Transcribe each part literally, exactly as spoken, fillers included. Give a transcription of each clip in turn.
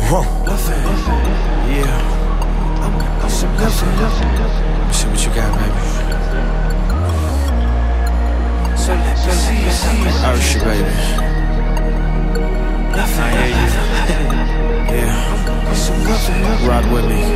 Huh. Yeah. See what you got, baby. Usher, baby. I hear you. Yeah. Ride with me.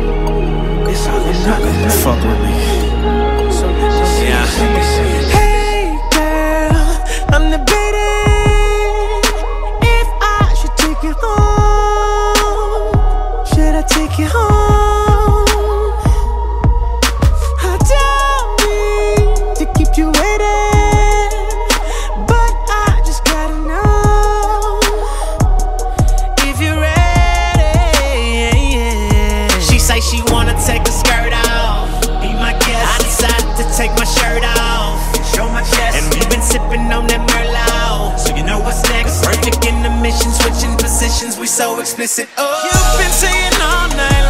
Fuck with me. Yeah. Hey girl, I'm debating if I should take you home. Should I take you home? I don't mean to keep you waiting, but I just gotta know if you're ready. She say she wanna take her skirt off. Be my guest. I decided to take my shirt off, show my chest, and we've been sipping on that Merlot. So you know what's next? Perfect in the mission, switching positions, we so explicit. Oh, you've been saying all night